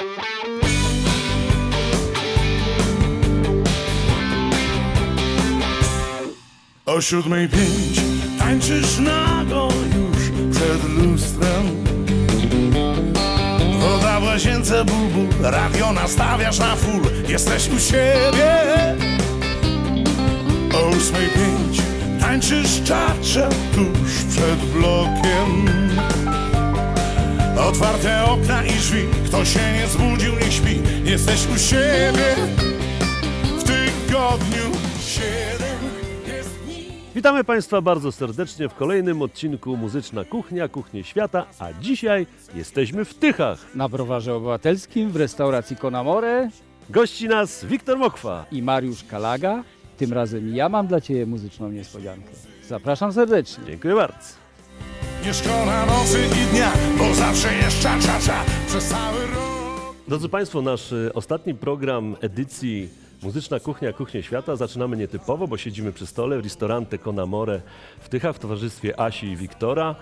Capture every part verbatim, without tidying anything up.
O siódmej pięć tańczysz nago już przed lustrem. Woda w łazience, ból, ból, radio nastawiasz na full. Jesteś u siebie. O ósmej pięć tańczysz czacze tuż przed blokiem. Otwarte okna i drzwi, kto się nie zbudził, nie śpi. Jesteś u siebie w tygodniu siedem. Witamy Państwa bardzo serdecznie w kolejnym odcinku Muzyczna Kuchnia, Kuchnie Świata, a dzisiaj jesteśmy w Tychach. Na Browarze Obywatelskim w restauracji Conamore. Gości nas Wiktor Mokwa I Mariusz Kalaga. Tym razem ja mam dla Ciebie muzyczną niespodziankę. Zapraszam serdecznie. Dziękuję bardzo. Nie szkoda nocy i dnia, bo zawsze jest cza-cza-cza przez cały rok. Drodzy Państwo, nasz y, ostatni program edycji Muzyczna Kuchnia, Kuchnie Świata zaczynamy nietypowo, bo siedzimy przy stole w Ristorante Conamore w Tychach w towarzystwie Asi i Wiktora.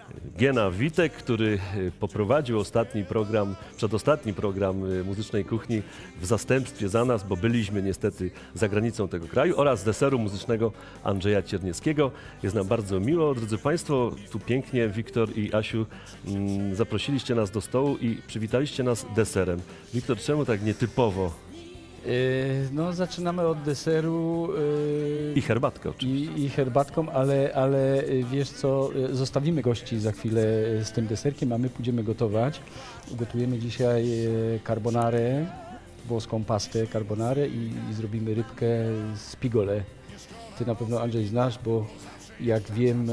Giena Witek, który poprowadził ostatni program, przedostatni program Muzycznej Kuchni w zastępstwie za nas, bo byliśmy niestety za granicą tego kraju, oraz deseru muzycznego Andrzeja Ciernieckiego. Jest nam bardzo miło, drodzy Państwo, tu pięknie Wiktor i Asiu mm, zaprosiliście nas do stołu i przywitaliście nas deserem. Wiktor, czemu tak nietypowo? Yy, no, zaczynamy od deseru. Yy, I herbatkę oczywiście. I, i herbatką, ale, ale wiesz co, zostawimy gości za chwilę z tym deserkiem, a my pójdziemy gotować. Gotujemy dzisiaj carbonarę, włoską pastę carbonarę i, i zrobimy rybkę z pigole. Ty na pewno, Andrzej, znasz, bo jak wiem,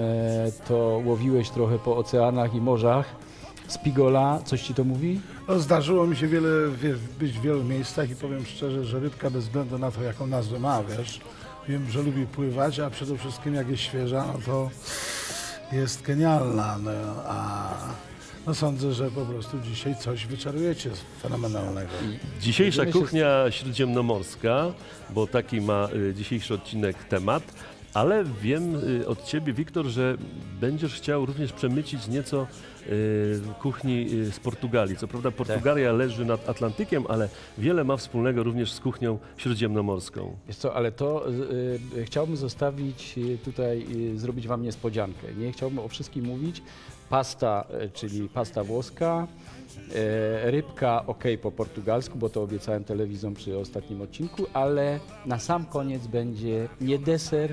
to łowiłeś trochę po oceanach i morzach. Spigola, coś Ci to mówi? No, zdarzyło mi się wiele, wie, być w wielu miejscach i powiem szczerze, że rybka bez względu na to, jaką nazwę ma, wiesz, wiem, że lubi pływać, a przede wszystkim jak jest świeża, no to jest genialna, no, a no sądzę, że po prostu dzisiaj coś wyczarujecie fenomenalnego. Dzisiejsza kuchnia śródziemnomorska, bo taki ma y, dzisiejszy odcinek temat. Ale wiem y, od Ciebie, Wiktor, że będziesz chciał również przemycić nieco y, kuchni y, z Portugalii. Co prawda Portugalia tak. leży nad Atlantykiem, ale wiele ma wspólnego również z kuchnią śródziemnomorską. Wiesz co, ale to y, y, chciałbym zostawić y, tutaj, y, zrobić Wam niespodziankę. Nie chciałbym o wszystkim mówić. Pasta, y, czyli pasta włoska, y, rybka ok po portugalsku, bo to obiecałem telewizom przy ostatnim odcinku, ale na sam koniec będzie nie deser,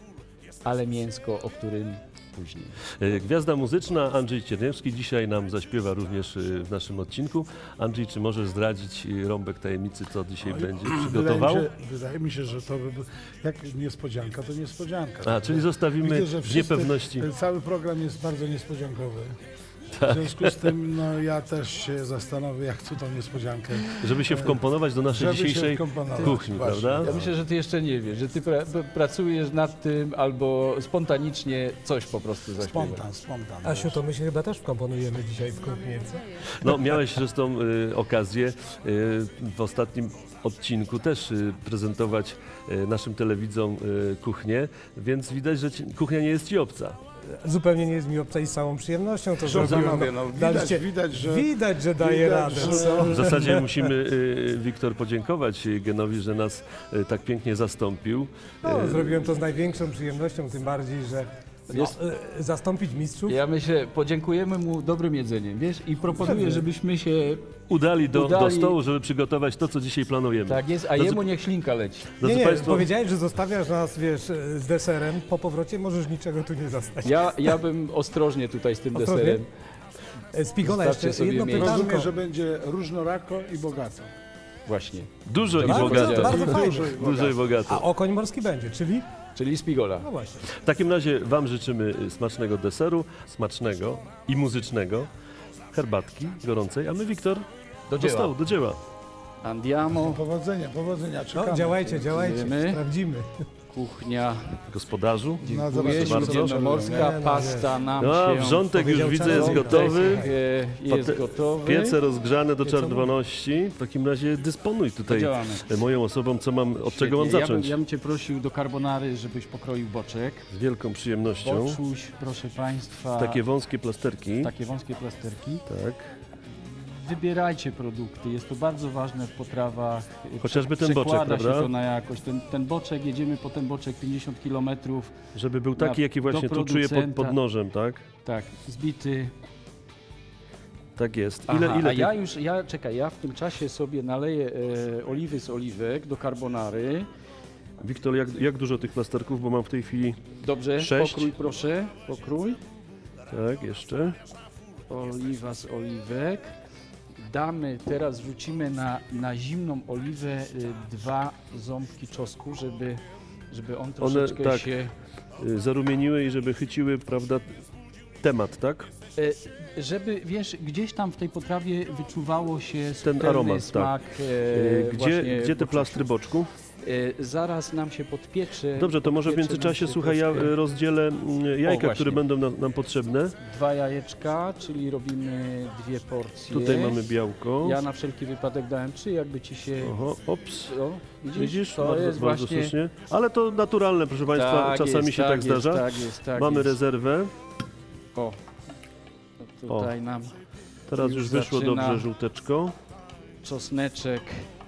ale mięsko, o którym później. Gwiazda muzyczna Andrzej Cierniewski dzisiaj nam zaśpiewa również w naszym odcinku. Andrzej, czy możesz zdradzić rąbek tajemnicy, co dzisiaj no, będzie przygotował? Wydaje mi, się, wydaje mi się, że to by, jak niespodzianka, to niespodzianka. A, czyli zostawimy Widzę, że w niepewności. Ten cały program jest bardzo niespodziankowy. W związku z tym no, ja też się zastanowię, jak tu tą niespodziankę... Żeby się wkomponować do naszej Żeby dzisiejszej kuchni, właśnie, prawda? Ja myślę, że Ty jeszcze nie wiesz, że Ty pra pracujesz nad tym albo spontanicznie coś po prostu zaśpiewasz. Spontan, spontan. Asiu, to my się chyba też wkomponujemy dzisiaj w kuchnię, co? No, miałeś zresztą y, okazję y, w ostatnim odcinku też y, prezentować y, naszym telewidzom y, kuchnię, więc widać, że ci, kuchnia nie jest Ci obca. Zupełnie nie jest mi obca i z całą przyjemnością to Proszę zrobiłem. panowie, no, widać, Daliście- widać, że... Widać, że daje widać, radę. że- Co? W zasadzie musimy, y, Wiktor, podziękować Genowi, że nas y, tak pięknie zastąpił. No, Y, zrobiłem to z największą przyjemnością, tym bardziej, że no, Jest- e, zastąpić mistrzów. Ja myślę, podziękujemy mu dobrym jedzeniem, wiesz, i proponuję, Pewnie. żebyśmy się, udali do, udali- do stołu, żeby przygotować to, co dzisiaj planujemy. tak jest, a Drodzy- jemu niech ślinka leci. Drodzy Nie, nie, Państwo, powiedziałeś, że zostawiasz nas, wiesz, e, z deserem. Po powrocie możesz niczego tu nie zastać. Ja, ja bym ostrożnie tutaj z tym Ostrożnie? deserem. E, Spigola, Zostawcie jeszcze sobie jedno miejsce. pytanko. Rozumiem, że będzie różnorako i bogato. Właśnie, dużo i Bardzo, bogato. bardzo fajnie. Dużo i bogato. Dużo i A bogato. okoń morski będzie, czyli? czyli spigola. No właśnie. W takim razie Wam życzymy smacznego deseru, smacznego i muzycznego, herbatki gorącej, a my, Wiktor, Do do dzieła. stołu, do dzieła. Andiamo, Powodzenia, powodzenia, czekamy. No, działajcie, działajcie, Dziękujemy. sprawdzimy. kuchnia, Gospodarzu. No, dziękuję, zobaczymy, co śródziemnomorska, Nie, no, pasta nam No, się... wrzątek już powiedział widzę jest czarownik. gotowy. e, jest Pate- gotowy. Piece rozgrzane do Piece czerwoności. W takim razie dysponuj tutaj Działamy. moją osobą, co mam, od czego mam Świetnie. Ja bym, zacząć. ja bym Cię prosił do carbonary, żebyś pokroił boczek. Z wielką przyjemnością. Boczuś, proszę Państwa, Takie wąskie plasterki. takie wąskie plasterki. Tak. wybierajcie produkty, jest to bardzo ważne w potrawach. Chociażby ten boczek, Przekłada się prawda? to na jakość. Ten, ten boczek, jedziemy po ten boczek pięćdziesiąt kilometrów. Żeby był taki, Na- jaki właśnie do tu czuję pod, producenta. pod nożem, tak? Tak, zbity. Tak jest. Aha, Ile, ile a ja tych- już, ja czekaj, ja w tym czasie sobie naleję e, oliwy z oliwek do carbonary. Wiktor, jak, jak dużo tych plasterków, bo mam w tej chwili... Dobrze, Sześć. pokrój proszę, pokrój. Tak, jeszcze. Oliwa z oliwek. Damy, teraz wrzucimy na, na zimną oliwę y, dwa ząbki czosnku, żeby, żeby on troszeczkę tak. się... Y, Zarumieniły i żeby chyciły, prawda, temat, tak? E, żeby, wiesz, gdzieś tam w tej potrawie wyczuwało się subtelny aromat, tak. smak. e, Y, Gdzie, właśnie gdzie te boczusiu. plastry boczku? E, zaraz nam się podpiecze. Dobrze, to może w podpiecze nam międzyczasie, się słuchaj, ja troszkę y, rozdzielę y, jajka, właśnie. które będą nam, nam potrzebne. Dwa jajeczka, czyli robimy dwie porcje. Tutaj mamy białko. Ja na wszelki wypadek dałem trzy, jakby ci się... Oho, ops. O, widzisz? Widzisz? To bardzo, jest bardzo właśnie... słusznie. Ale to naturalne, proszę Państwa, Tak czasami jest, się tak, tak jest, zdarza. tak jest, tak Mamy jest. rezerwę. O, to tutaj nam Teraz Już już wyszło zaczyna. dobrze żółteczko. czosneczek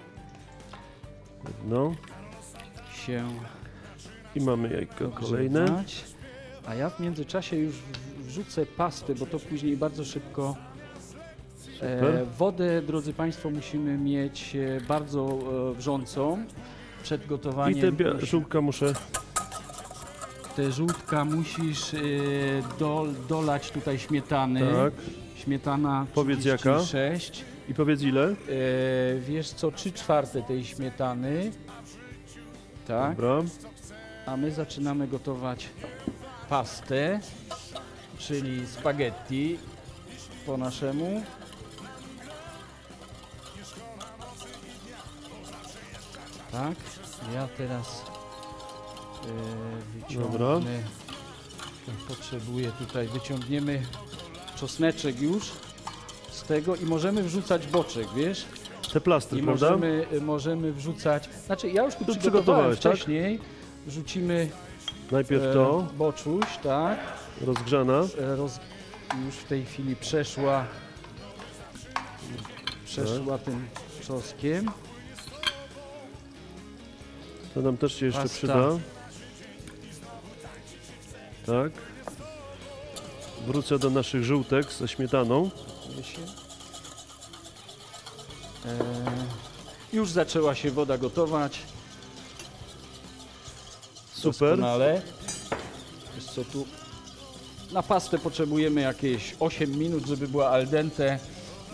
No się i mamy jajko dobrze kolejne. dać. A ja w międzyczasie już w- wrzucę pastę, bo to później bardzo szybko... Super. wodę, drodzy Państwo, musimy mieć e, bardzo e, wrzącą przed I gotowaniem. te bia- żółtka muszę... Te żółtka musisz e, do, dolać tutaj śmietany. Tak. Śmietana Powiedz jaka? trzydzieści sześć. I powiedz ile? E, wiesz co, trzy czwarte tej śmietany. Tak. Dobra. A my zaczynamy gotować pastę, czyli spaghetti po naszemu. Tak, ja teraz e, wyciągnę. Dobra. Potrzebuję tutaj, wyciągniemy czosneczek już z tego i możemy wrzucać boczek, wiesz? Te plastry, I prawda? możemy, możemy wrzucać, znaczy ja już tu Tu przygotowałem przygotowałeś, tak? wcześniej. Wrzucimy Najpierw e, to, boczuś, tak. rozgrzana. E, Roz, już w tej chwili przeszła przeszła tym czosnkiem. To nam też się jeszcze Pasta. przyda. Tak. Wrócę do naszych żółtek ze śmietaną. Się. E, już zaczęła się woda gotować. Super. Doskonale. Wiesz co, tu na pastę potrzebujemy jakieś osiem minut, żeby była al dente. E,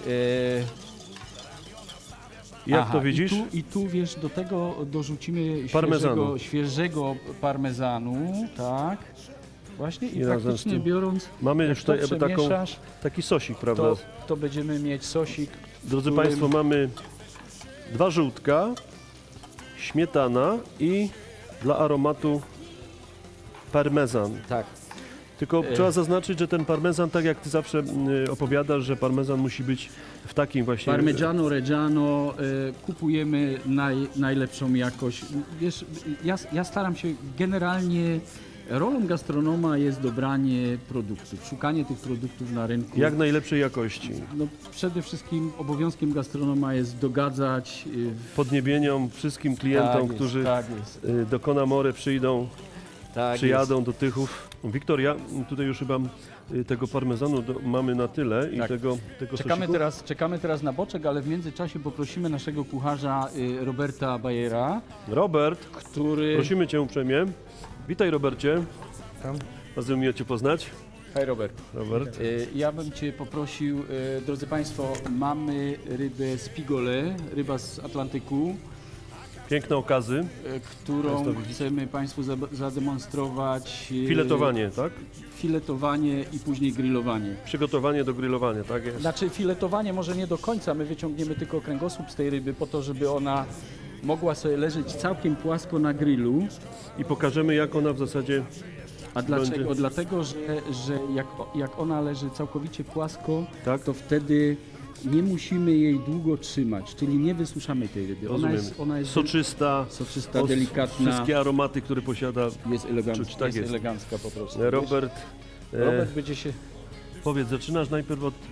Jak aha, to widzisz? I tu, I tu wiesz, do tego dorzucimy Parmezanu. świeżego, świeżego parmezanu, tak. Właśnie i, I razem z praktycznie tym biorąc, Mamy jak już to tutaj jakby taką, przemieszasz, taki sosik, prawda? to, to będziemy mieć sosik. Drodzy którym- Państwo, mamy dwa żółtka, śmietana i dla aromatu parmezan. Tak. Tylko E. trzeba zaznaczyć, że ten parmezan, tak jak Ty zawsze y, opowiadasz, że parmezan musi być w takim właśnie... Parmigiano Reggiano, y, kupujemy naj, najlepszą jakość. Wiesz, ja, ja staram się generalnie, rolą gastronoma jest dobranie produktów, szukanie tych produktów na rynku. Jak najlepszej jakości. No, przede wszystkim obowiązkiem gastronoma jest dogadzać. y, Podniebieniom, wszystkim klientom, tak jest, którzy tak jest, y, do Conamore przyjdą, tak przyjadą do Tychów. Wiktoria, tutaj już chyba y, tego parmezanu do, mamy na tyle i Tak. tego, tego Czekamy sosiku. teraz, czekamy teraz na boczek, ale w międzyczasie poprosimy naszego kucharza y, Roberta Bajera, Robert, który... prosimy Cię uprzejmie. Witaj, Robercie. Tam. Bardzo miło Cię poznać. Hej Robert. Robert. Y, Ja bym Cię poprosił, y, drodzy Państwo, mamy rybę spigole, ryba z Atlantyku, Piękne okazy. y, którą Państwo widzicie? chcemy Państwu za- zademonstrować. y, Filetowanie, tak? Filetowanie i później grillowanie. Przygotowanie do grillowania, tak jest. Znaczy filetowanie może nie do końca, my wyciągniemy tylko kręgosłup z tej ryby po to, żeby ona mogła sobie leżeć całkiem płasko na grillu. I pokażemy, jak ona w zasadzie... A dlaczego? Będzie. Dlatego, że, że jak, jak ona leży całkowicie płasko, Tak? to wtedy nie musimy jej długo trzymać, czyli nie wysuszamy tej ryby. Ona Rozumiem. jest, ona jest Soczysta, soczysta, o, delikatna, wszystkie aromaty, które posiada jest elegancka, czuć, tak jest, jest. elegancka po prostu. Robert. Wiesz, E, Robert będzie się... Powiedz, zaczynasz najpierw od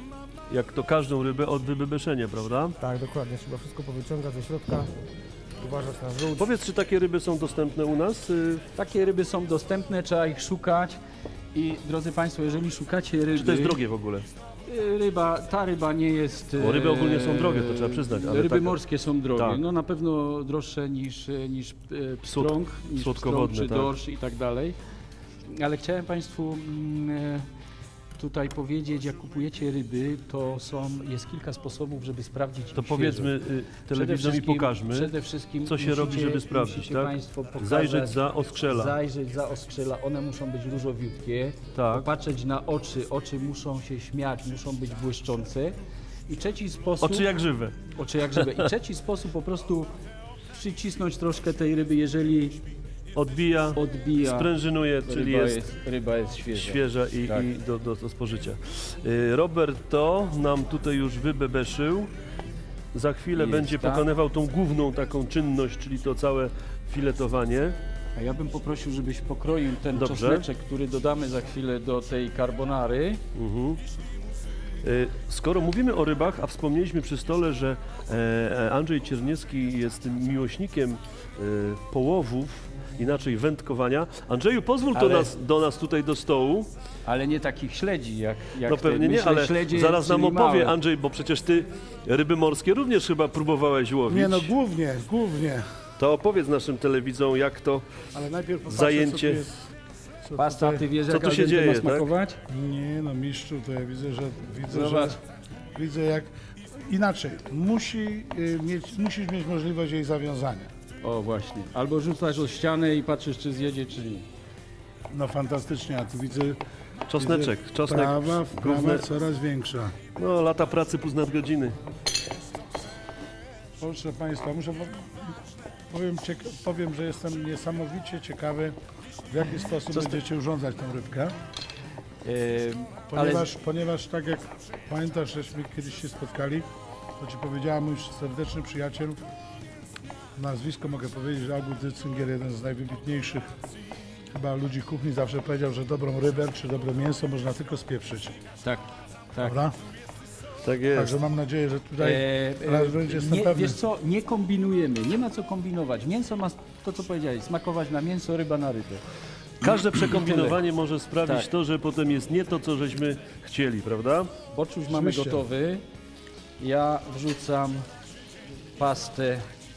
jak to każdą rybę, od wybebeszenia, prawda? Tak, dokładnie. Trzeba wszystko powyciągać ze środka, uważać na żółć. Powiedz, czy takie ryby są dostępne u nas? Y, Takie ryby są dostępne, trzeba ich szukać i drodzy Państwo, jeżeli szukacie ryby... Czy to jest drogie w ogóle? y, Ryba, ta ryba nie jest... Bo ryby ogólnie są e, drogie, to trzeba przyznać, ale ryby tak- morskie są drogie, tak. no na pewno droższe niż, niż e, pstrąg, niż słodkowodne, pstrąg, czy tak. dorsz i tak dalej. Ale chciałem Państwu mm, e, tutaj powiedzieć, jak kupujecie ryby, to są, jest kilka sposobów, żeby sprawdzić To ich powiedzmy świeżość. y, Przede telewidzom i wszystkim- pokażmy, przede wszystkim co się musicie, robi, żeby sprawdzić, musicie tak? Państwo pokazać, Zajrzeć za oskrzela. Zajrzeć za oskrzela, one muszą być różowiutkie, Tak. popatrzeć na oczy, oczy muszą się śmiać, muszą być błyszczące. I trzeci sposób... Oczy jak żywe. Oczy jak żywe. I trzeci sposób po prostu przycisnąć troszkę tej ryby, jeżeli Odbija, odbija. sprężynuje, czyli ryba jest ryba jest świeża. świeża i, Tak. i do, do, do spożycia. Y, Robert to nam tutaj już wybebeszył. Za chwilę Jest, będzie tak. pokonywał tą główną taką czynność, czyli to całe filetowanie. A ja bym poprosił, żebyś pokroił ten Dobrze. czosneczek, który dodamy za chwilę do tej carbonary. Mhm. Y, Skoro mówimy o rybach, a wspomnieliśmy przy stole, że e, Andrzej Cierniewski jest tym miłośnikiem e, połowów, inaczej wędkowania. Andrzeju, pozwól to Ale- nas, do nas tutaj do stołu. Ale nie takich śledzi, jak, jak No te, pewnie nie, myślę, ale śledzie, zaraz nam czyli opowie małe. Andrzej, bo przecież ty ryby morskie również chyba próbowałeś łowić. Nie no, głównie, głównie. To opowiedz naszym telewidzom, jak to Ale najpierw popatrzę, Zajęcie. co tu jest, co Pasta, tutaj- ty wiesz, Co jak tu się al dente dzieje, ma tak? smakować? Nie no, mistrzu, to ja widzę, że widzę, Zobacz. że widzę jak inaczej. Musi, y, mieć, musisz mieć możliwość jej zawiązania. O właśnie. Albo rzucasz o ścianę i patrzysz, czy zjedzie, czy nie. No fantastycznie, a tu widzę, czosneczek, widzę czosnek, prawa, wprawa główne, coraz większa. no lata pracy plus nadgodziny. Proszę Państwa, muszę po, powiem, cieka- powiem, że jestem niesamowicie ciekawy, w jaki sposób Co z będziecie urządzać tą rybkę. Yy, Ponieważ, ponieważ tak jak pamiętasz, żeśmy kiedyś się spotkali, to Ci powiedziałem mój serdeczny przyjaciel, nazwisko mogę powiedzieć, że August Dytzinger, jeden z najwybitniejszych chyba ludzi kuchni, zawsze powiedział, że dobrą rybę czy dobre mięso można tylko spieprzyć, tak, tak. prawda? Tak jest. Także mam nadzieję, że tutaj E, raz będzie, jestem nie, pewny. wiesz co, nie kombinujemy, nie ma co kombinować. Mięso ma, to co powiedziałeś, smakować na mięso, ryba na rybę. Każde przekombinowanie może sprawić Tak. to, że potem jest nie to, co żeśmy chcieli, prawda? Bocz już mamy Oczywiście. gotowy. Ja wrzucam pastę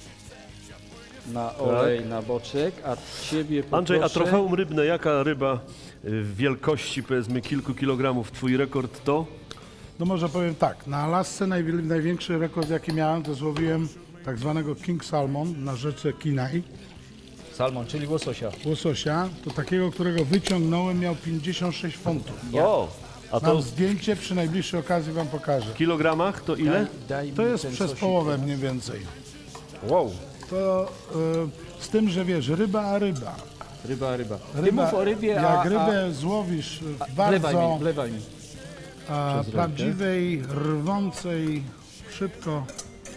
na olej, na boczek, a ciebie poproszę... Andrzej, a trofeum rybne, jaka ryba y, w wielkości powiedzmy kilku kilogramów, twój rekord to? No może powiem tak, na Alasce najwi- największy rekord jaki miałem, to złowiłem tak zwanego King Salmon na rzece Kenai, Salmon, czyli łososia. łososia, to takiego, którego wyciągnąłem, miał pięćdziesiąt sześć funtów. O, a to Mam zdjęcie, przy najbliższej okazji Wam pokażę. w kilogramach to ile? Daj, daj To mi jest ten przez sosik. połowę mniej więcej. Wow. To y, z tym, że wiesz, ryba a ryba. Ryba, ryba. Ty ryba mów o rybie, jak a... rybę złowisz w a wlewaj bardzo mi, wlewaj mi. a, przez prawdziwej, rwącej, szybko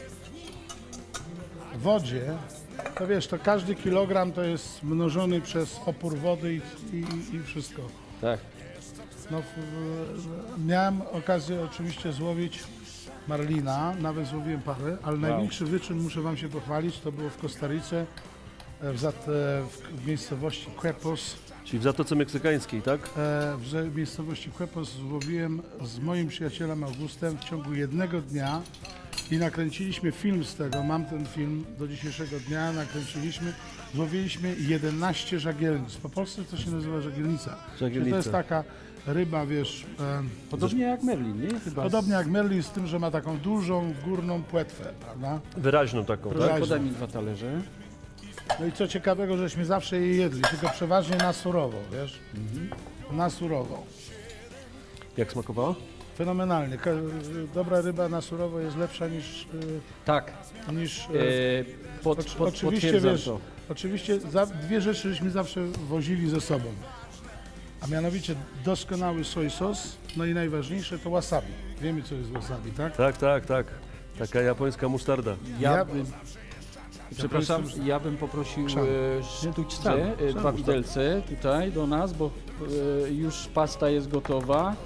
wodzie, to wiesz, to każdy kilogram to jest mnożony przez opór wody i, i, i wszystko. Tak. No, w, w, miałem okazję oczywiście złowić marlina, nawet złowiłem parę, ale największy wyczyn, muszę Wam się pochwalić, to było w Kostaryce, e, w, Zat- e, w, w miejscowości Quepos. Czyli w Zatoce Meksykańskiej, tak? E, w że- miejscowości Quepos złowiłem z moim przyjacielem Augustem w ciągu jednego dnia i nakręciliśmy film z tego, mam ten film do dzisiejszego dnia, nakręciliśmy, złowiliśmy jedenaście żagielnic. Po polsku to się nazywa żagielnica. Żagielnica. To jest taka ryba, wiesz, e, Podobnie jak Merlin, nie? Chyba. podobnie jak merlin, z tym, że ma taką dużą, górną płetwę, prawda? Wyraźną taką, Proszę. tak? Podaj mi dwa talerze. No i co ciekawego, żeśmy zawsze je jedli, tylko przeważnie na surowo, wiesz? Na surowo. Jak smakowała? Fenomenalnie. Ka- Dobra ryba na surowo jest lepsza niż... Tak. y, niż y, E, pod, Oczy- pod, oczywiście, potwierdzam wiesz, to. oczywiście za, dwie rzeczy żeśmy zawsze wozili ze sobą. A mianowicie doskonały soy sos, no i najważniejsze to wasabi. Wiemy, co jest wasabi, tak? Tak, tak, tak. Taka japońska musztarda. Ja Ja- bym, przepraszam, ja bym poprosił Chrzan. e, Chrzan, sztućce, e, chrzan, dwa chrzan. widelce tutaj do nas, bo e, już pasta jest gotowa.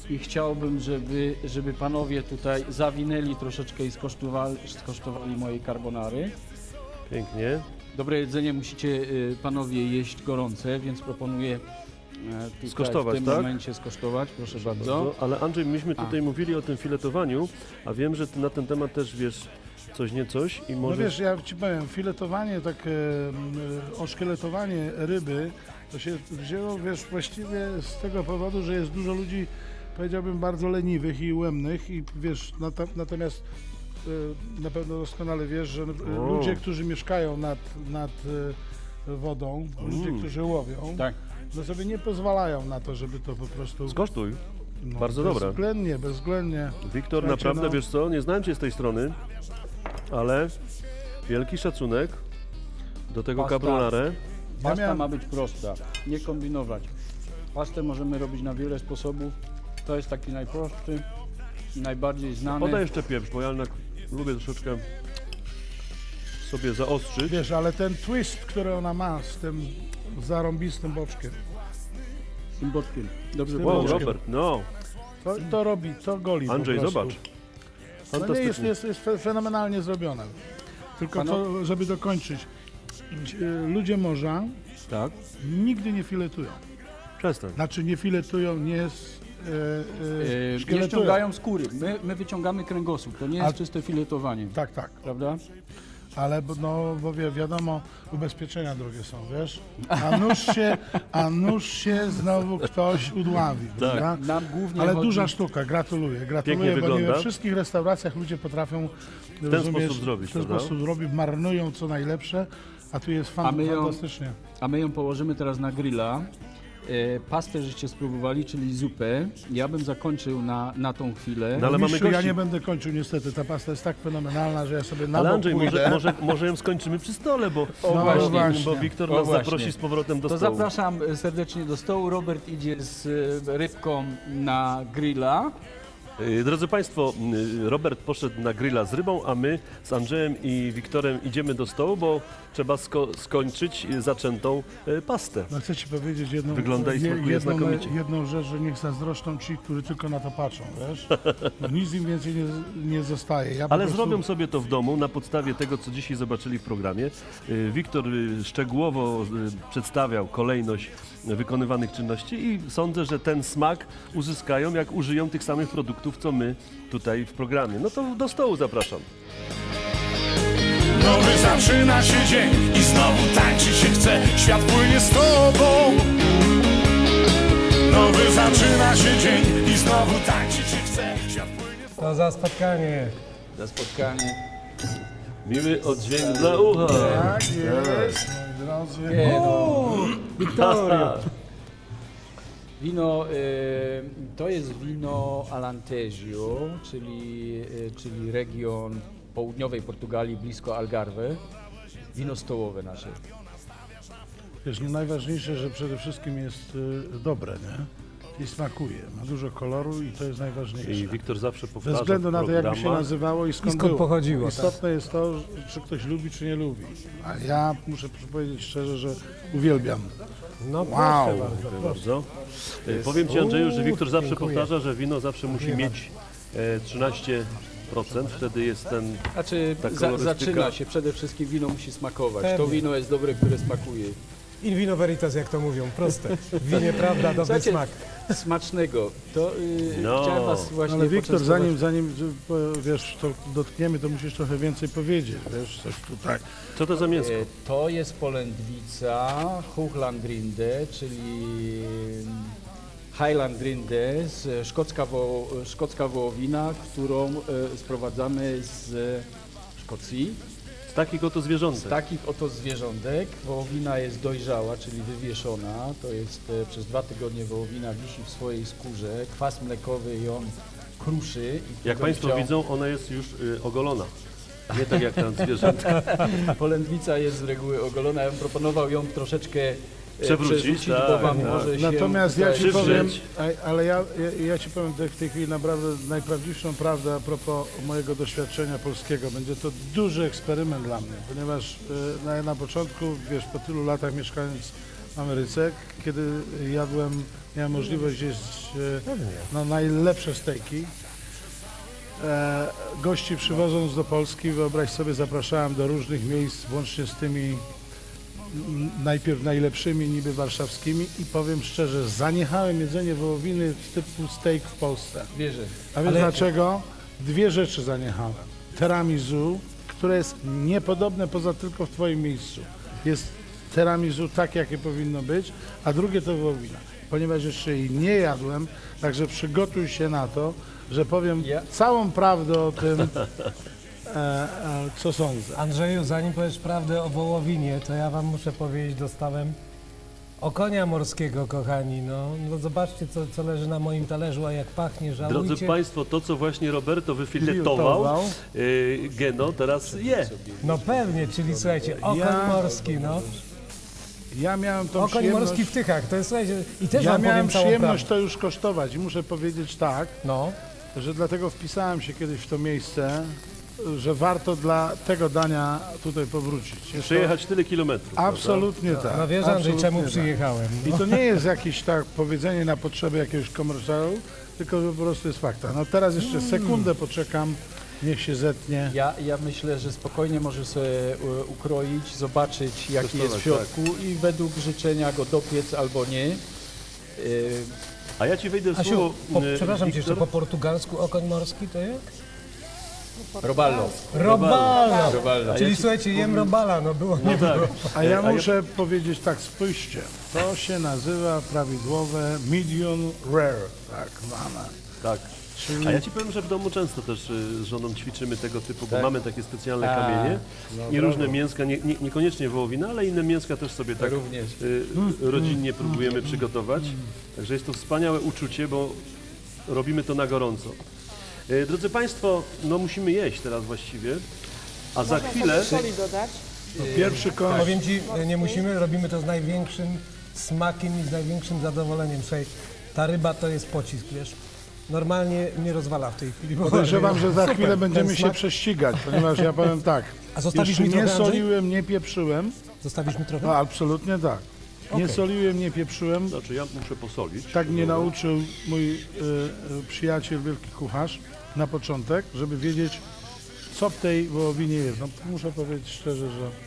i chciałbym, żeby, żeby panowie tutaj zawinęli troszeczkę i skosztowali, skosztowali mojej carbonary. Pięknie. Dobre jedzenie musicie y, panowie jeść gorące, więc proponuję e, tutaj Skosztować, w tym tak? momencie skosztować, proszę bardzo. No, ale Andrzej, myśmy tutaj A. mówili o tym filetowaniu, a wiem, że ty na ten temat też wiesz coś nie coś i No może... wiesz, ja ci powiem, filetowanie, tak e, e, oszkieletowanie ryby, to się wzięło, wiesz, właściwie z tego powodu, że jest dużo ludzi, powiedziałbym, bardzo leniwych i ułomnych i wiesz, nata, natomiast e, na pewno doskonale wiesz, że e, O. ludzie, którzy mieszkają nad, nad e, wodą, ludzie, Mm. którzy łowią, Tak. no sobie nie pozwalają na to, żeby to po prostu... Skosztuj. No, bardzo dobre. Bezwzględnie, bezwzględnie. Wiktor, Słuchajcie, naprawdę, no- wiesz co, nie znałem cię z tej strony, ale wielki szacunek do tego Pasta. carbonare. Pasta miałem- ma być prosta, nie kombinować. Pastę możemy robić na wiele sposobów. To jest taki najprostszy, najbardziej znany. Podaj jeszcze pieprz, bo ja jednak lubię troszeczkę sobie zaostrzyć. Wiesz, ale ten twist, który ona ma z tym zarąbistym boczkiem, Z tym boczkiem. Dobrze tym Wow, powiedział. boczkiem. Robert, no. to, to robi, to goli po Andrzej, prostu. zobacz. No nie, jest, Fantastycznie. jest, jest fe- fenomenalnie zrobione. Tylko Pano- to, żeby dokończyć. e, Ludzie morza Tak. nigdy nie filetują. Przestań. Znaczy nie filetują, nie s- e, e, Nie szkieletują. ściągają skóry. My, my wyciągamy kręgosłup. To nie jest A- czyste filetowanie. Tak, tak. Prawda? Ale bo- no, bo wie, wiadomo, ubezpieczenia drogie są, wiesz? A nuż się, a nuż się znowu ktoś udławi, prawda? Nam głównie Ale chodzi... duża sztuka, gratuluję. Gratuluję, Pięknie bo nie we wygląda. wszystkich restauracjach ludzie potrafią w ten sposób zrobić, w ten prawda? sposób zrobić, marnują co najlepsze, a tu jest fan, A my ją- fantastycznie. A my ją położymy teraz na grilla. E, pastę żeście spróbowali, czyli zupę. Ja bym zakończył na, na tą chwilę. No ale mamy Mistrzu, ja gości. nie będę kończył niestety, ta pasta jest tak fenomenalna, że ja sobie na Ale bok Andrzej, pójdę. może, może, może ją skończymy przy stole, bo, O, bo, właśnie. bo Wiktor O, nas właśnie. zaprosi z powrotem do To stołu. zapraszam serdecznie do stołu. Robert idzie z e, rybką na grilla. Y, Drodzy Państwo, y, Robert poszedł na grilla z rybą, a my z Andrzejem i Wiktorem idziemy do stołu, bo trzeba sko skończyć y, zaczętą y, pastę. No chcę ci powiedzieć jedną, Wygląda i smakuje jedną, znakomicie. jedną rzecz, że niech zazdroszczą ci, którzy tylko na to patrzą, wiesz? No nic im więcej nie, nie zostaje. Ja po Ale prostu- zrobią sobie to w domu na podstawie tego, co dzisiaj zobaczyli w programie. Y, Wiktor y, szczegółowo y, przedstawiał kolejność wykonywanych czynności i sądzę, że ten smak uzyskają, jak użyją tych samych produktów, co my tutaj w programie. No to do stołu zapraszam. Nowy zaczyna się dzień i znowu tańczyć się chce. Świat płynie z tobą. Nowy zaczyna się dzień i znowu tańczyć się chce. Świat płynie z tobą. To za spotkanie. Za spotkanie. Miły oddźwięk dla ucha. Tak jest, moi drodzy. Nie, no. Wiktoria. Wino, e, to jest wino Alentejo, czyli, e, czyli region południowej Portugalii, blisko Algarve. Wino stołowe nasze. Wiesz, nie najważniejsze, że przede wszystkim jest y, dobre, nie? I smakuje, ma dużo koloru i to jest najważniejsze. I Wiktor zawsze powtarza Bez względu w na to, jak by się programach. nazywało i skąd, I skąd było. pochodziło, Istotne jest to, czy ktoś lubi, czy nie lubi. A ja muszę powiedzieć szczerze, że uwielbiam. No Wow. proszę bardzo. Dziękuję bardzo. E, Powiem Ci, Andrzeju, że Wiktor zawsze dziękuję. powtarza, że wino zawsze musi mieć e, trzynaście procent. Wtedy jest ten... Znaczy, Ta za, kolorystyka. zaczyna się, przede wszystkim wino musi smakować. Pewnie. To wino jest dobre, które smakuje. In vino veritas, jak to mówią, proste. W winie prawda, dobry Słuchajcie, smak. Smacznego. To yy, No. chciałem Was właśnie Ale Wiktor, poczęstować. zanim, zanim że, po- wiesz, to dotkniemy, to musisz trochę więcej powiedzieć, wiesz, coś tu tak. Co to za mięsko? E, To jest polędwica Hooglandrinde, czyli Highlandrinde, z- szkocka, wo, szkocka wołowina, którą e, sprowadzamy z Szkocji. Z takich oto Z zwierzątek. takich oto zwierzątek. Wołowina jest dojrzała, czyli wywieszona. To jest e, przez dwa tygodnie wołowina wisi w swojej skórze. Kwas mlekowy ją kruszy. I Jak tego Państwo chciał- widzą, ona jest już y, ogolona. Nie tak jak tam zwierzęta. Polędwica jest z reguły ogolona. Ja bym proponował ją troszeczkę e, Przewrócić, przerzucić, tak, bo Wam tak. może się Natomiast ja tutaj- ci powiem, Przywrzeć. a- ale ja, ja, ja ci powiem w tej chwili naprawdę najprawdziwszą prawdę a propos mojego doświadczenia polskiego. Będzie to duży eksperyment dla mnie, ponieważ y, na, na początku, wiesz, po tylu latach mieszkając w Ameryce, kiedy jadłem, miałem możliwość jeść e, no, najlepsze stejki. E, gości przywozząc do Polski, wyobraź sobie, zapraszałem do różnych miejsc, włącznie z tymi m, najpierw najlepszymi niby warszawskimi i powiem szczerze, zaniechałem jedzenia wołowiny typu steak w Polsce. Wierzę. A wiesz Ale- dlaczego? Dwie rzeczy zaniechałem. Tiramisu, które jest niepodobne poza tylko w twoim miejscu. Jest tiramisu tak, jakie powinno być, a drugie to wołowina. Ponieważ jeszcze jej nie jadłem, także przygotuj się na to, że powiem Ja- całą prawdę o tym, e, e, co sądzę. Andrzeju, zanim powiesz prawdę o wołowinie, to ja wam muszę powiedzieć, dostałem okonia morskiego, kochani. No, no zobaczcie, co, co leży na moim talerzu, a jak pachnie, żałujcie. Drodzy Państwo, to co właśnie Roberto wyfiletował, Filetował. yy, Geno teraz je. No pewnie, czyli słuchajcie, okoń Ja- morski, no. Ja miałem tą Okoń przyjemność, morski w Tychach, to jest, słuchajcie, i też ja wam miałem powiem całą przyjemność prawdę. to już kosztować i muszę powiedzieć tak, No, że dlatego wpisałem się kiedyś w to miejsce, że warto dla tego dania tutaj powrócić. Jest to Przejechać tyle kilometrów. absolutnie tak. no wiesz, Andrzej, absolutnie czemu tak. przyjechałem? I No. to nie jest jakieś tak powiedzenie na potrzeby jakiegoś komercjalu, tylko że po prostu jest fakta. No teraz jeszcze sekundę poczekam, niech się zetnie. Ja, ja myślę, że spokojnie możesz sobie e, ukroić, zobaczyć jaki jest w Testować, środku i według życzenia go dopiec albo nie. E, A ja ci wejdę w Asiu, słowo. po, yy, przepraszam cię jeszcze, Wiktor. po portugalsku okoń morski to jak? Roballo. Robala! Roballo. Czyli słuchajcie, jem robala, no było, nie tak. było. A ja A ja- muszę powiedzieć tak, spójrzcie, to się nazywa prawidłowe medium rare, tak zwane. Tak. Czyli A ja ci powiem, że w domu często też y, z żoną ćwiczymy tego typu, bo Tak? mamy takie specjalne A, kamienie no i brawo. różne mięska, nie, nie, niekoniecznie wołowina, ale inne mięska też sobie tak Również. y, rodzinnie próbujemy przygotować. Także jest to wspaniałe uczucie, bo robimy to na gorąco. Y, Drodzy Państwo, no musimy jeść teraz właściwie, a za chwilę... Soli dodać. pierwszy koń. Powiem ci, nie musimy, robimy to z największym smakiem i z największym zadowoleniem. Słuchaj, ta ryba to jest pocisk, wiesz. Normalnie mnie rozwala w tej chwili. bo- Podejrzewam, że za Super, chwilę ten będziemy się smak. prześcigać, ponieważ ja powiem tak, A zostawisz jeszcze mi nie trochę, Andrzej? soliłem, nie pieprzyłem, Zostawisz mi trochę? no absolutnie tak. Nie Okej. soliłem, nie pieprzyłem, Znaczy ja muszę posolić. tak mnie nauczył mój y, y, przyjaciel, wielki kucharz na początek, żeby wiedzieć, co w tej wołowinie jest. No, muszę powiedzieć szczerze,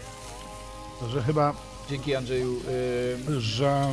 że, że chyba, Dzięki Andrzeju. E, że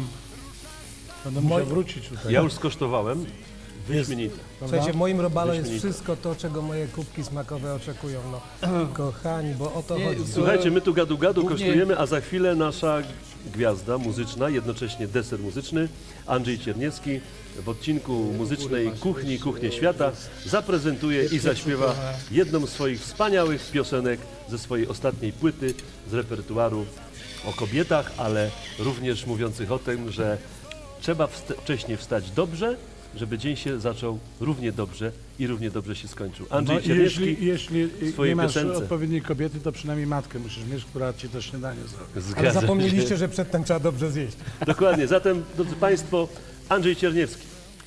będę musiał wrócić tutaj. Ja już skosztowałem, wyśmienite. Słuchajcie, w moim robalo jest Wyśmienite. wszystko to, czego moje kubki smakowe oczekują. No, kochani, bo o to Nie, chodzi. Słuchajcie, my tu gadu gadu Głównie- kosztujemy, a za chwilę nasza gwiazda muzyczna, jednocześnie deser muzyczny, Andrzej Cierniewski w odcinku muzycznej Kuchni Kuchnie Świata zaprezentuje i zaśpiewa jedną z swoich wspaniałych piosenek ze swojej ostatniej płyty z repertuaru o kobietach, ale również mówiących o tym, że trzeba wst- wcześniej wstać dobrze, żeby dzień się zaczął równie dobrze i równie dobrze się skończył. Andrzej No, Cierniewski jeśli jeśli w swojej nie masz piosence. odpowiedniej kobiety, to przynajmniej matkę musisz mieć, która ci to śniadanie zrobi. zgadza Ale się. zapomnieliście, że przedtem trzeba dobrze zjeść. Dokładnie. Zatem, drodzy Państwo, Andrzej Cierniewski.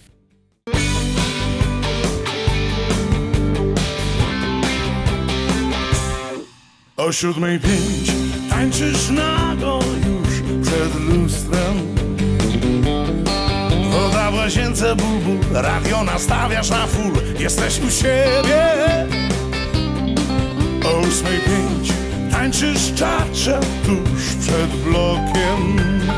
O siódmej pięć tańczysz nago już przed lustrem. Woda w łazience, ból, ból, radio nastawiasz na full. Jesteś u siebie. O ósmej pięć tańczysz czacze tuż przed blokiem.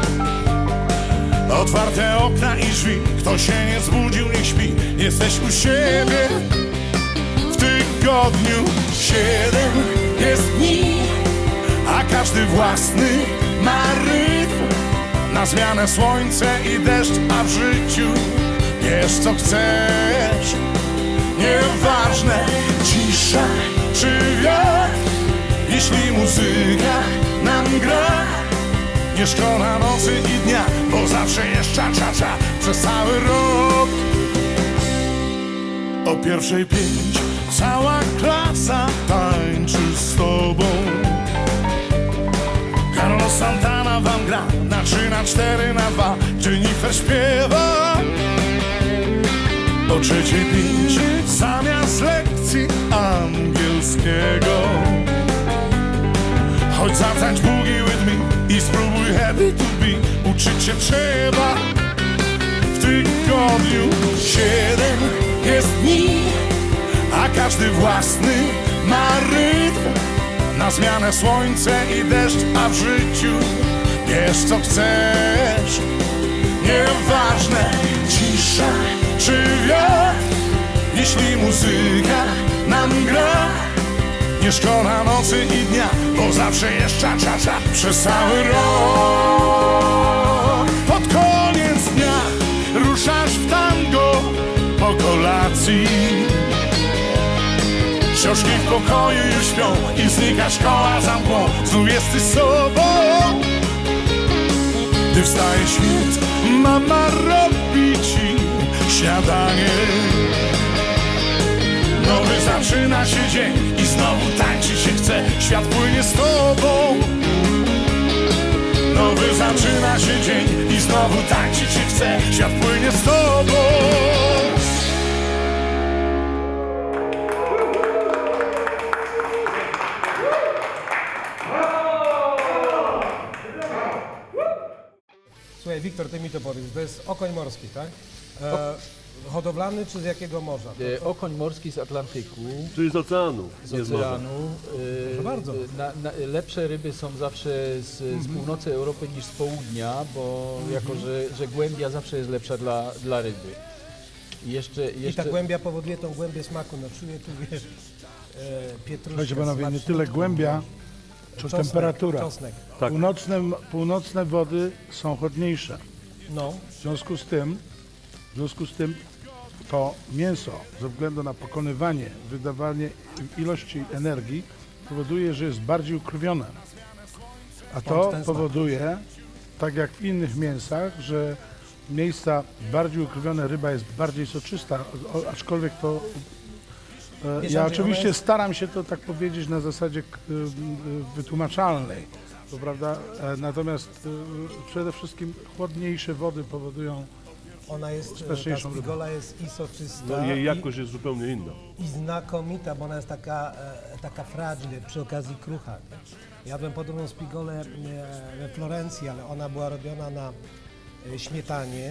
Otwarte okna i drzwi, kto się nie zbudził, niech śpi. Jesteś u siebie. W tygodniu siedem jest dni, a każdy własny ma rytm. Na zmianę słońce i deszcz, a w życiu wiesz co chcesz. Nieważne cisza czy wiatr, jeśli muzyka nam gra. Nie szkoda nocy i dnia, bo zawsze jest cza-cza-cza przez cały rok. O pierwszej pięć cała klasa tańczy z tobą. Carlos Santana wam gra na trzy, na cztery, na dwa. Jennifer śpiewa. O trzeciej pięć zamiast lekcji angielskiego chodź zatańcz boogie with me i spróbuj happy to be. uczyć się trzeba. W tygodniu siedem jest dni, a każdy własny ma rytm. Na zmianę słońce i deszcz, a w życiu wiesz co chcesz. Nieważne cisza czy wiatr, jeśli muzyka nam gra, nie szkoda nocy i dnia, bo zawsze jest cza-cza-cza przez cały rok. Pod koniec dnia ruszasz w tango po kolacji. Książki w pokoju już śpią i znika szkoła za mgłą. Znów jesteś sobą. Gdy wstaje świt, mama robi ci śniadanie. Nowy zaczyna się dzień i znowu tańczyć się chce. Świat płynie z tobą. Nowy zaczyna się dzień i znowu tańczyć się chce. Świat płynie z tobą. Słuchaj, Wiktor, ty mi to powiedz, to jest okoń morski, tak? E, hodowlany czy z jakiego morza? E, okoń morski z Atlantyku, Czyli z oceanu. z nie z morza. oceanu. E, Proszę bardzo. Na, na, lepsze ryby są zawsze z, z północy Europy niż z południa, bo jako, że, że głębia zawsze jest lepsza dla, dla ryby. I jeszcze, I jeszcze... ta głębia powoduje tą głębię smaku, no czuję tu, wiesz, e, pietruszkę, Słuchajcie panowie, nie smaczniutką, tyle głębia, co czosnek, temperatura. Czosnek. Tak. Północne, północne wody są chłodniejsze. No, W związku z tym, w związku z tym to mięso ze względu na pokonywanie, wydawanie ilości energii powoduje, że jest bardziej ukrwione. A to ten smak. powoduje, tak jak w innych mięsach, że miejsca bardziej ukrwione ryba jest bardziej soczysta, o- aczkolwiek to e, Wiesz, ja Andrzej, oczywiście ona jest- staram się to tak powiedzieć na zasadzie k- y, y, wytłumaczalnej, to prawda? E, Natomiast y, przede wszystkim chłodniejsze wody powodują. ona jest, e, ta Bezpieczniejszą rybą. spigola jest i soczysta, No, jej i, jakość jest zupełnie inna. i znakomita, bo ona jest taka, e, taka fragile, przy okazji krucha. Jadłem podobną spigolę e, we Florencji, ale ona była robiona na e, śmietanie.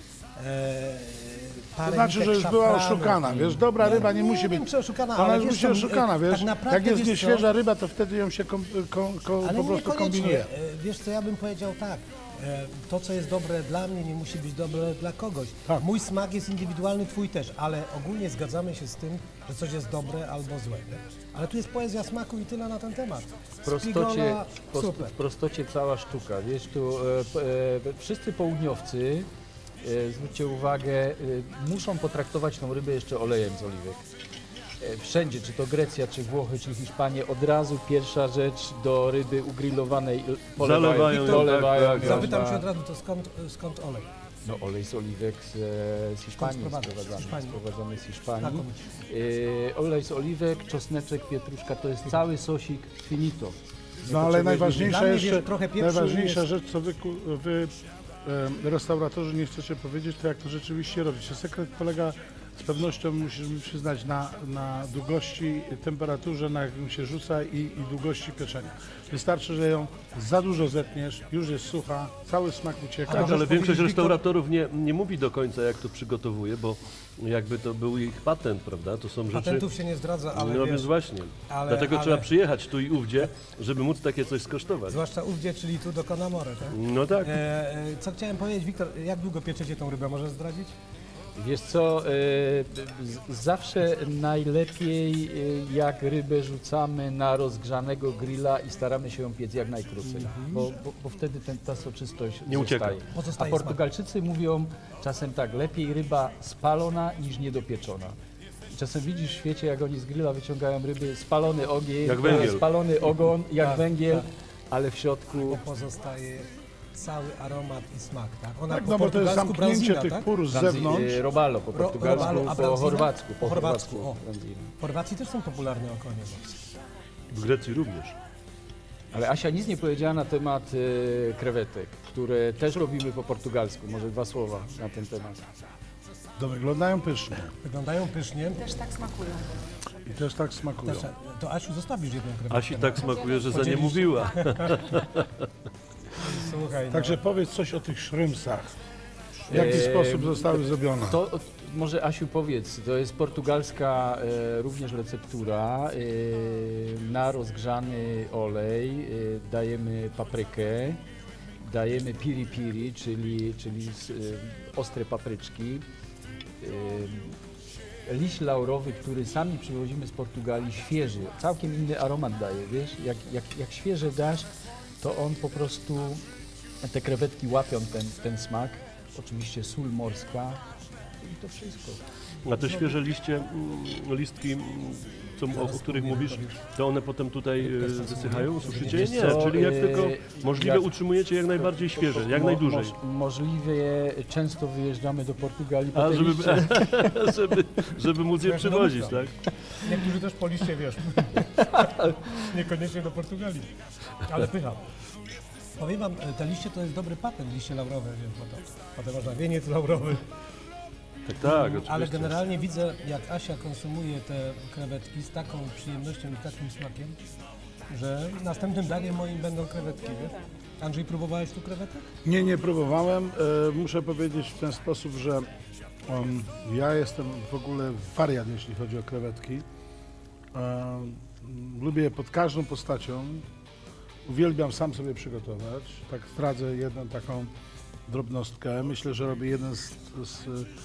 E, parę To znaczy, litek że już była szafranu. oszukana, wiesz, dobra ryba nie, nie musi wiem, być, czy oszukana, ona ale już wiesz musi co, być oszukana, e, wiesz, tak naprawdę, jak jest wiesz co? nieświeża ryba, to wtedy ją się kom, kom, kom, Ale po prostu niekoniecznie. kombinuje. E, Wiesz co, ja bym powiedział tak, e, to co jest dobre dla mnie nie musi być dobre dla kogoś. Tak. Mój smak jest indywidualny, twój też, ale ogólnie zgadzamy się z tym, że coś jest dobre albo złe. Nie? Ale tu jest poezja smaku i tyle na ten temat. W prostocie, Spigola, po- super. w prostocie cała sztuka. Wiesz, tu e, p- e, wszyscy południowcy, e, zwróćcie uwagę, e, muszą potraktować tą rybę jeszcze olejem z oliwek. E, wszędzie, czy to Grecja, czy Włochy, czy Hiszpanie, od razu pierwsza rzecz do ryby ugrillowanej l- polewają, Zalewają ją, dolewają tak, tak, ją Zapytam na- cię od razu, to skąd, skąd olej? No olej z oliwek z, e, z Hiszpanii sprowadzony? sprowadzany, Z Hiszpanii. sprowadzony z Hiszpanii. Znakomicie. E, olej z oliwek, czosneczek, pietruszka, to jest cały sosik finito. Nie No ale potrzebujesz najważniejsza Dla mnie, jeszcze, wiesz, trochę pieprzu najważniejsza jest- rzecz, co wy, ku- wy e, restauratorzy nie chcecie powiedzieć, to jak to rzeczywiście robicie. Sekret polega, z pewnością musisz mi przyznać, na, na długości, temperaturze, na jaką się rzuca i, i długości pieczenia. Wystarczy, że ją za dużo zetniesz, już jest sucha, cały smak ucieka. Tak, możesz ale większość powiedzieć, restauratorów nie, nie mówi do końca, jak to przygotowuje, bo jakby to był ich patent, prawda? To są rzeczy... Patentów się nie zdradza, ale no wiesz, więc właśnie. ale- Dlatego ale- trzeba przyjechać tu i ówdzie, żeby móc takie coś skosztować. zwłaszcza ówdzie, czyli tu do Conamore, tak? No tak. E, e, co chciałem powiedzieć, Wiktor, jak długo pieczecie tą rybę, możesz zdradzić? Wiesz co, e, z- zawsze najlepiej e, jak rybę rzucamy na rozgrzanego grilla i staramy się ją piec jak najkrócej, bo, bo, bo wtedy ten, ta soczystość Nie ucieka. zostaje. Pozostaje A Portugalczycy mówią czasem tak, lepiej ryba spalona niż niedopieczona. Czasem widzisz w świecie, jak oni z grilla wyciągają ryby, spalony ogień, Jak węgiel. spalony ogon, jak Tak, węgiel, tak. ale w środku Bo pozostaje cały aromat i smak, tak? Ona Tak, po no bo to jest portugalsku zamknięcie branzina, tych tak? pór z Branzi- zewnątrz. e, robalo po Ro- portugalsku, robalo, a po branzina? chorwacku, po Po chorwacku, chorwacku. o. branzina. W Chorwacji też są popularne okonie morskie. W Grecji również. Ale Asia nic nie powiedziała na temat e, krewetek, które też robimy po portugalsku. Może dwa słowa na ten temat. To wyglądają pysznie Wyglądają pysznie. Też tak smakują. i też tak smakują. Też, to Asiu, zostawisz jedną krewetkę. Asi tak smakuje, że za nie Podzielisz się. mówiła. Słuchaj, no. Także powiedz coś o tych szrymsach. W jaki Eee, sposób zostały zrobione? To może Asiu powiedz, to jest portugalska e, również receptura. E, na rozgrzany olej e, dajemy paprykę, dajemy piri piri, czyli, czyli z, e, ostre papryczki. E, liść laurowy, który sami przywozimy z Portugalii, świeży, całkiem inny aromat daje, wiesz, jak, jak, jak świeże dasz, to on po prostu, te krewetki łapią ten, ten smak. Oczywiście sól morska i to wszystko. A te świeże liście, mm, listki, mm, co, o, o których mówisz, to one potem tutaj e, wysychają, suszycie? Wiesz Nie, co, czyli jak e, tylko możliwe jak- utrzymujecie jak najbardziej świeże, jak Mo- najdłużej. moż- możliwie często wyjeżdżamy do Portugalii po A te żeby, liście. żeby, żeby móc je Ja się przywozić, domyślam. tak? Niektórzy też po liście, wiesz, niekoniecznie do Portugalii, ale pycha. Powiem wam, te liście to jest dobry patent, liście laurowe, więc bo to, potem można wieniec laurowy. Tak, tak, oczywiście. Ale generalnie widzę, jak Asia konsumuje te krewetki z taką przyjemnością i takim smakiem, że następnym daniem moim będą krewetki, wiesz? Andrzej, próbowałeś tu krewetek? Nie, nie próbowałem. E, muszę powiedzieć w ten sposób, że um, ja jestem w ogóle wariat, jeśli chodzi o krewetki. E, lubię je pod każdą postacią. Uwielbiam sam sobie przygotować. Tak zdradzę jedną taką drobnostkę. Myślę, że robię jeden z, z,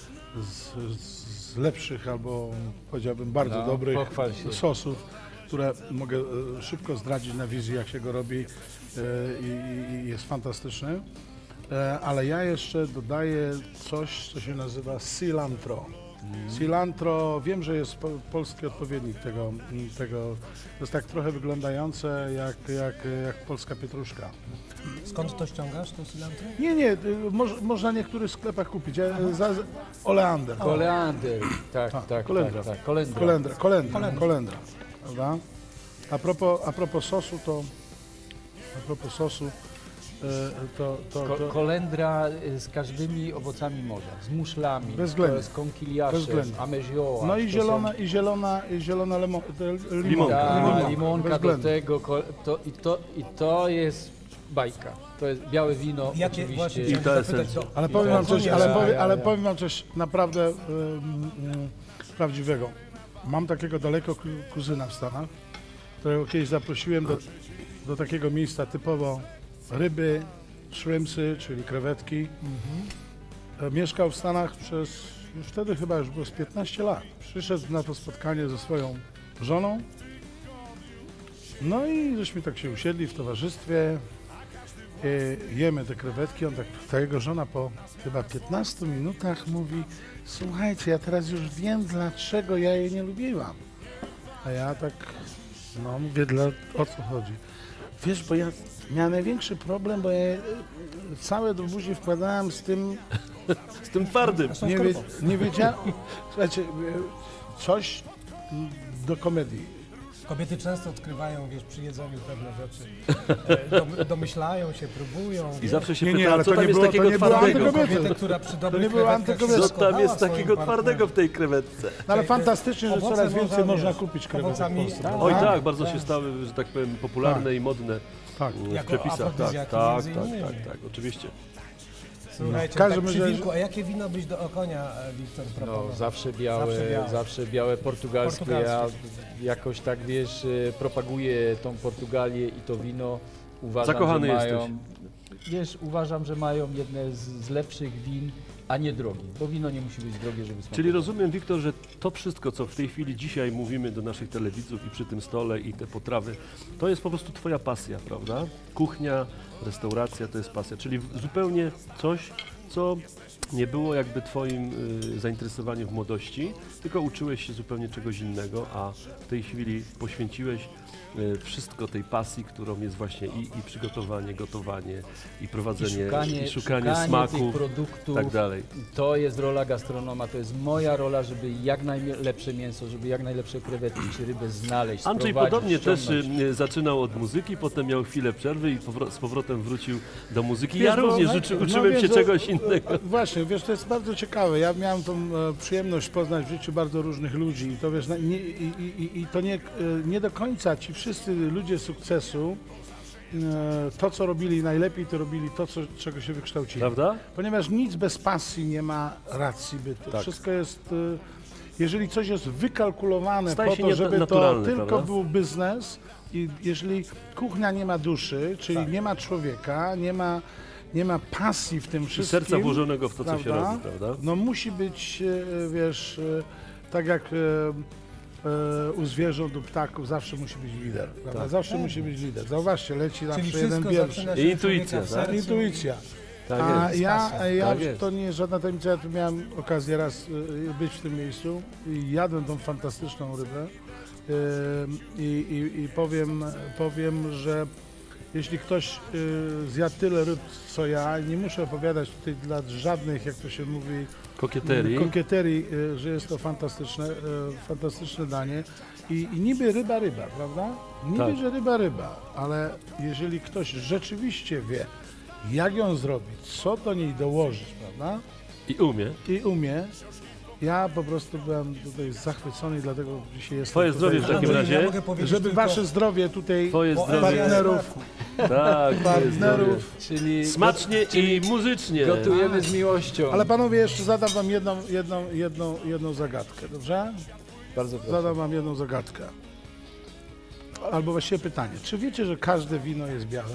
z, z lepszych albo powiedziałbym bardzo No, dobrych pochwal się. sosów, które mogę e, szybko zdradzić na wizji, jak się go robi e, i, i jest fantastyczny. E, ale ja jeszcze dodaję coś, co się nazywa cilantro. Cilantro, wiem, że jest po, polski odpowiednik tego, tego, to jest tak trochę wyglądające jak, jak, jak polska pietruszka. Skąd to ściągasz, to cilantro? Nie, nie, y, moż, można w niektórych sklepach kupić. Ja, za, za, oleander. Koleander, tak, Tak, tak, kolendra. tak, tak, kolendra. Kolendra, kolendra, Kolendra. kolendra, prawda? A propos, a propos sosu, to a propos sosu, y, to, to, Ko to kolendra y, z każdymi owocami morza, z muszlami, Bezwzględnie. z konkiliaszem, Bezwzględnie. amezioła. no i to zielona, i zielona, i zielona lemo, te- limonka. Limonka. Ta, limonka, limonka do bezwzględnie. tego, ko to, i, to, i to jest bajka. To jest białe wino, Jakie oczywiście. właśnie I chciałem to zapytać, esencja. do- Ale I powiem to wam coś, konia, ale, ja, powie, ja, ale ja. powiem wam coś naprawdę ym, ym, prawdziwego. Mam takiego daleko ku- kuzyna w Stanach, którego kiedyś zaprosiłem do, do takiego miejsca typowo ryby, shrimpsy, czyli krewetki. E, Mieszkał w Stanach przez, już wtedy chyba już było z piętnaście lat. Przyszedł na to spotkanie ze swoją żoną. No i żeśmy tak się usiedli w towarzystwie. E, jemy te krewetki, on tak, ta jego żona po chyba piętnastu minutach mówi: słuchajcie, ja teraz już wiem, dlaczego ja jej nie lubiłam. A ja tak, no mówię, dla, o co chodzi? Wiesz, bo ja miałem największy problem, bo ja e, całe do buzi wkładałem z tym, Z tym twardym. Są nie, wie, skorupą. nie wiedziałem, słuchajcie, e, coś mm, do komedii. Kobiety często odkrywają, wiesz, przy jedzeniu pewne rzeczy. E, dom- domyślają się, próbują. I wiesz. zawsze się Nie, nie, pyta, ale co to tam nie jest było- to takiego nie było twardego? antykobiece. Kobietę, która przy dobrych nie było krewetkach się antykobiece. Co zakochała tam jest w swoim takiego twardego partnerze. w tej krewetce? No, ale Czyli fantastycznie, że owoce coraz więcej morza, można wiesz, kupić krewetek w owocami- Polsce. tak. Oj Tak, tak, bardzo tak. się stały, że tak powiem, popularne i modne tak. w Jako przepisach. Tak, afrodyzjaki tak, między tak, innymi. tak, tak, oczywiście. Słuchajcie, W każdym tak przy razie- wilku, a jakie wino byś do konia, e, Wiktor, proponował? No, zawsze białe, Zawsze białe. zawsze białe portugalskie. Ja Portugalskie. jakoś tak, wiesz, y, propaguję tą Portugalię i to wino. Uważam, Zakochany że mają, jesteś. Wiesz, uważam, że mają jedne z, z lepszych win, a nie drogie, bo wino nie musi być drogie, żeby smakować. Czyli rozumiem, Wiktor, że to wszystko, co w tej chwili dzisiaj mówimy do naszych telewidzów i przy tym stole i te potrawy, to jest po prostu twoja pasja, prawda? Kuchnia, restauracja to jest pasja, czyli w- zupełnie coś, co nie było jakby twoim y, zainteresowaniem w młodości, tylko uczyłeś się zupełnie czegoś innego, a w tej chwili poświęciłeś y, wszystko tej pasji, którą jest właśnie i, i przygotowanie, gotowanie, i I prowadzenie, szukanie, i szukanie szukanie smaków, tych produktów. tak dalej. To jest rola gastronoma, to jest moja rola, żeby jak najlepsze mięso, żeby jak najlepsze krewetki czy rybę znaleźć, Andrzej sprowadzić, podobnie też ściągnąć. y, zaczynał od muzyki, potem miał chwilę przerwy i powro- z powrotem wrócił do muzyki. Wiesz, Ja bo- również no, uczy, no uczyłem wiesz, się że- czegoś innego. e, Właśnie, wiesz, to jest bardzo ciekawe. Ja miałem tą e, przyjemność poznać w życiu bardzo różnych ludzi i to wiesz, na- nie, i, i, i- i to nie, e, nie do końca ci wszyscy ludzie sukcesu to, co robili najlepiej, to robili to, co, czego się wykształcili. Prawda? Ponieważ nic bez pasji nie ma racji bytu. Tak. Wszystko jest, y, jeżeli coś jest wykalkulowane Staje po się to, żeby to naturalne, tylko prawda? był biznes i jeżeli kuchnia nie ma duszy, czyli Tak. nie ma człowieka, nie ma, nie ma pasji w tym I wszystkim. serca włożonego w to, co się prawda? robi, prawda? No musi być, e, wiesz, e, tak jak e, e, u zwierząt, u ptaków, zawsze musi być lider, prawda? Tak. Zawsze musi być lider. Zauważcie, leci Czyli zawsze jeden wszystko pierwszy. zaczyna się I intuicja, człowieka w tak? sercu. Intuicja. Tak A jest. ja, pasja. ja Tak jest. to nie jest żadna tajemnica, ja tu miałem okazję raz y, być w tym miejscu i jadłem tą fantastyczną rybę y, i, i, i powiem, powiem, że jeśli ktoś y, zjadł tyle ryb co ja, nie muszę opowiadać tutaj dla żadnych, jak to się mówi, Kokieterii. kokieterii, y, że jest to fantastyczne, y, fantastyczne danie i, i niby ryba, ryba, prawda? Niby, Tak. że ryba, ryba, ale jeżeli ktoś rzeczywiście wie, jak ją zrobić, co do niej dołożyć, prawda? I umie. I umie. Ja po prostu byłem tutaj zachwycony, dlatego dzisiaj jestem Twoje tutaj, zdrowie w takim Andrzej, razie. ja mogę powiedzieć żeby tylko- wasze zdrowie tutaj, Twoje o zdrowie. partnerów, Tak, twoje zdrowie. partnerów. Czyli Smacznie i muzycznie. gotujemy z miłością. Ale panowie, jeszcze zadam wam jedną, jedną, jedną, jedną zagadkę, dobrze? Bardzo proszę. Zadam wam jedną zagadkę. Albo właściwie pytanie. Czy wiecie, że każde wino jest białe?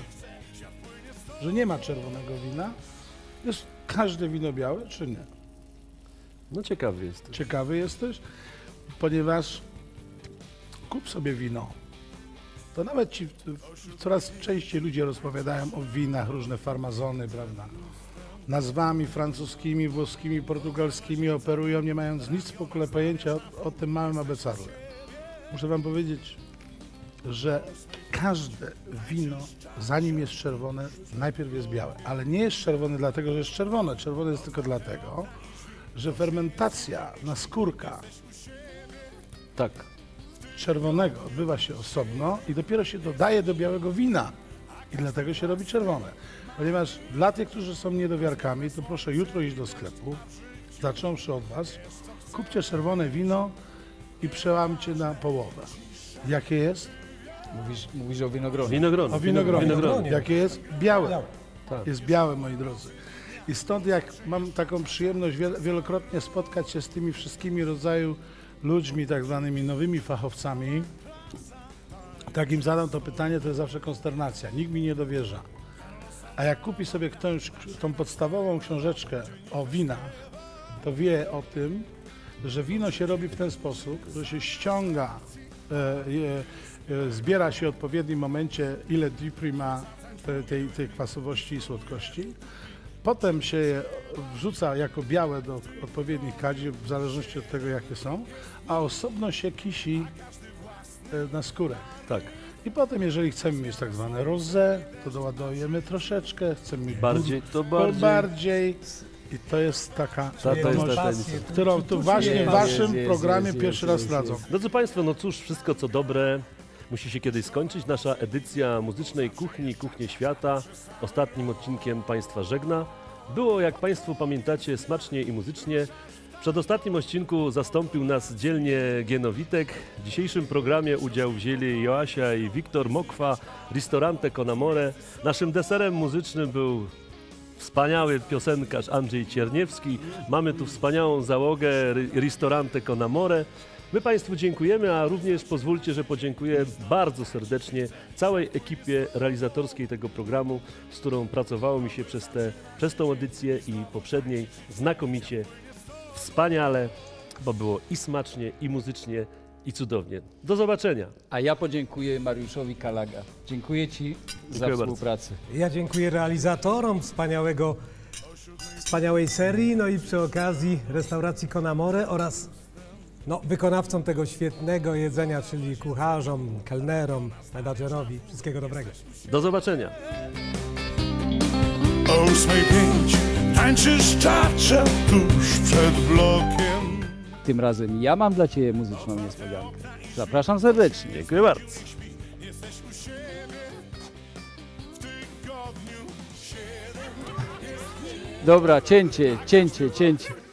Że nie ma czerwonego wina? Jest każde wino białe, czy nie? No ciekawy jest. Ciekawy jesteś? Ponieważ kup sobie wino. To nawet ci coraz częściej ludzie rozpowiadają o winach, różne farmazony, prawda? Nazwami francuskimi, włoskimi, portugalskimi operują, nie mając nic w ogóle pojęcia o, o tym małym abecadle. Muszę wam powiedzieć, że każde wino, zanim jest czerwone, najpierw jest białe. Ale nie jest czerwone dlatego, że jest czerwone. Czerwone jest tylko dlatego, że fermentacja naskórka Tak. czerwonego odbywa się osobno i dopiero się dodaje do białego wina. I dlatego się robi czerwone. Ponieważ dla tych, którzy są niedowiarkami, to proszę jutro iść do sklepu, zacząwszy od was, kupcie czerwone wino i przełamcie na połowę. Jakie jest? Mówisz, mówisz o winogronie. Winogrono. O winogronie. Winogronie. Jakie jest? Białe. Białe. Tak. Jest białe, moi drodzy. I stąd jak mam taką przyjemność wiel- wielokrotnie spotkać się z tymi wszystkimi rodzaju ludźmi, tak zwanymi nowymi fachowcami, tak im zadam to pytanie, to jest zawsze konsternacja. Nikt mi nie dowierza. A jak kupi sobie ktoś tą podstawową książeczkę o winach, to wie o tym, że wino się robi w ten sposób, że się ściąga, e, je, e, zbiera się w odpowiednim momencie, ile dipri ma te, tej, tej kwasowości i słodkości. Potem się je wrzuca jako białe do odpowiednich kadzi, w zależności od tego, jakie są, a osobno się kisi e, na skórę. Tak. I potem, jeżeli chcemy mieć tak zwane rosé, to doładujemy troszeczkę, chcemy mieć Bardziej, to bur- bardziej. bardziej. I to jest taka, to jest wiadomość, ta pasję, tajemnica. tu- którą tu- tu tu właśnie czuję w pasję. waszym jest, programie jest, pierwszy jest, raz jest, radzą. jest. Drodzy Państwo, no cóż, wszystko co dobre musi się kiedyś skończyć. Nasza edycja muzycznej kuchni, Kuchnie Świata ostatnim odcinkiem Państwa żegna. Było, jak Państwo pamiętacie, smacznie i muzycznie. W przedostatnim odcinku zastąpił nas dzielnie Genowitek. W dzisiejszym programie udział wzięli Joasia i Wiktor Mokwa, Ristorante con Amore. Naszym deserem muzycznym był wspaniały piosenkarz Andrzej Cierniewski. Mamy tu wspaniałą załogę Ry- Ristorante con Amore. My Państwu dziękujemy, a również pozwólcie, że podziękuję bardzo serdecznie całej ekipie realizatorskiej tego programu, z którą pracowało mi się przez, te, przez tą edycję i poprzedniej znakomicie, wspaniale, bo było i smacznie, i muzycznie, i cudownie. Do zobaczenia. A ja podziękuję Mariuszowi Kalaga. Dziękuję Ci za Dziękuję bardzo. współpracę. Ja dziękuję realizatorom wspaniałego, wspaniałej serii, no i przy okazji restauracji Con Amore oraz no, wykonawcom tego świetnego jedzenia, czyli kucharzom, kelnerom, menadżerowi. Wszystkiego dobrego. Do zobaczenia. O ósmej pięć tańczysz czacza tuż przed blokiem. Tym razem ja mam dla Ciebie muzyczną niespodziankę. Zapraszam serdecznie. Dziękuję bardzo. Dobra, cięcie, cięcie, cięcie.